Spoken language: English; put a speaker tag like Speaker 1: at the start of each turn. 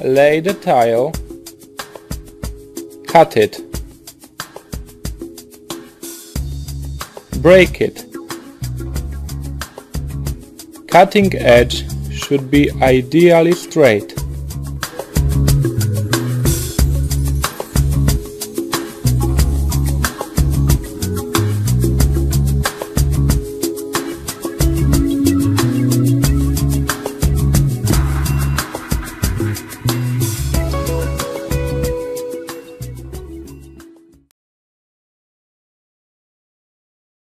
Speaker 1: Lay the tile. Cut it. Break it. Cutting edge should be ideally straight.